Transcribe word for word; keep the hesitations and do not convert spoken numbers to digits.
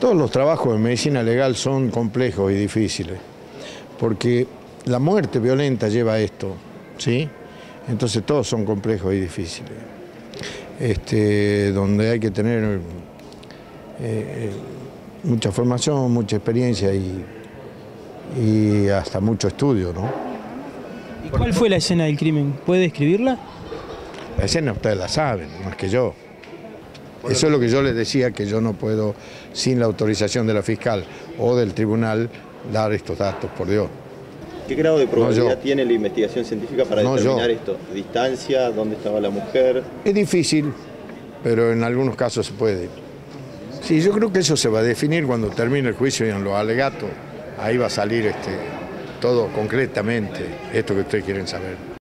Todos los trabajos de medicina legal son complejos y difíciles, porque la muerte violenta lleva a esto, ¿sí? Entonces todos son complejos y difíciles, este, donde hay que tener eh, mucha formación, mucha experiencia y, y hasta mucho estudio, ¿no? ¿Y cuál fue la escena del crimen? ¿Puede describirla? La escena ustedes la saben, más que yo. Eso es lo que yo les decía, que yo no puedo, sin la autorización de la fiscal o del tribunal, dar estos datos, por Dios. ¿Qué grado de probabilidad no tiene la investigación científica para no determinar yo. esto? ¿Distancia? ¿Dónde estaba la mujer? Es difícil, pero en algunos casos se puede. Sí, yo creo que eso se va a definir cuando termine el juicio y en los alegatos. Ahí va a salir este, todo concretamente, esto que ustedes quieren saber.